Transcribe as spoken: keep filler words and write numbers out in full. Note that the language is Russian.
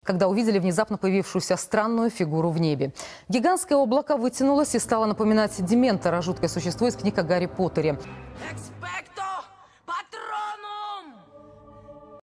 когда увидели внезапно появившуюся странную фигуру в небе. Гигантское облако вытянулось и стало напоминать Дементора, жуткое существо из книг о Гарри Поттере.